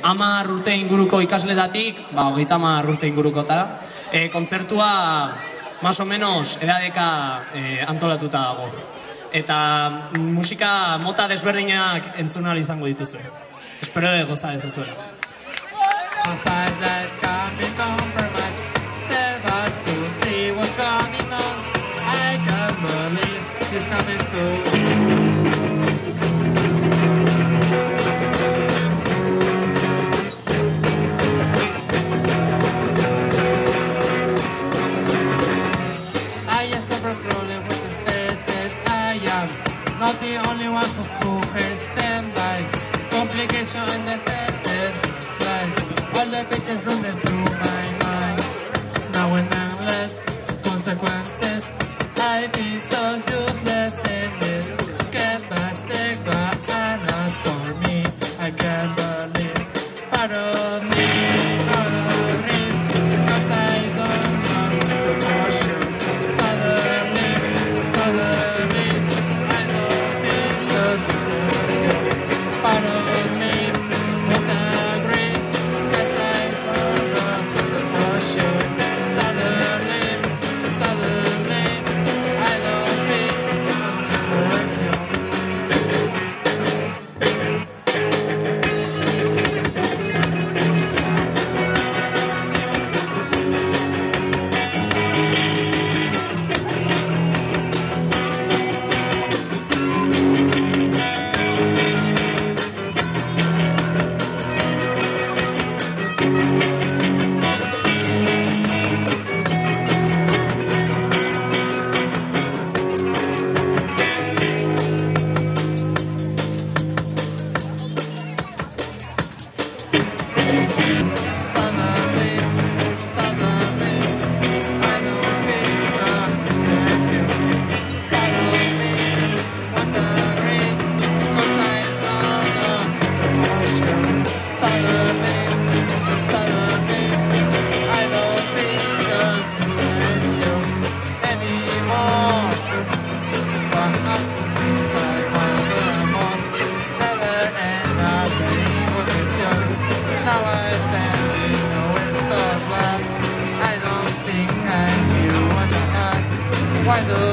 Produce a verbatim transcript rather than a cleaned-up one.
hamar urte inguruko ikasletatik, ba, hogeita hamar urte ingurukotara. E, kontzertua, más o menos, edadeka e, antolatuta dago. Eta musika mota desberdinak entzun ahal izango dituzue. Espero de goza ez zuela. Not the only one who, who has stand by. Complication in the festive slide. All the pictures running through my mind. Now and endless consequences. I feel so useless in this. Get plastic bananas for me. I can't believe part of me. Part of me. Cause I don't know this emotion. Suddenly, suddenly. Part of me won't agree, 'cause I found out this emotion. Suddenly, suddenly, I don't feel like you. Now I finally know it's the love. I don't think I knew what I had. Why do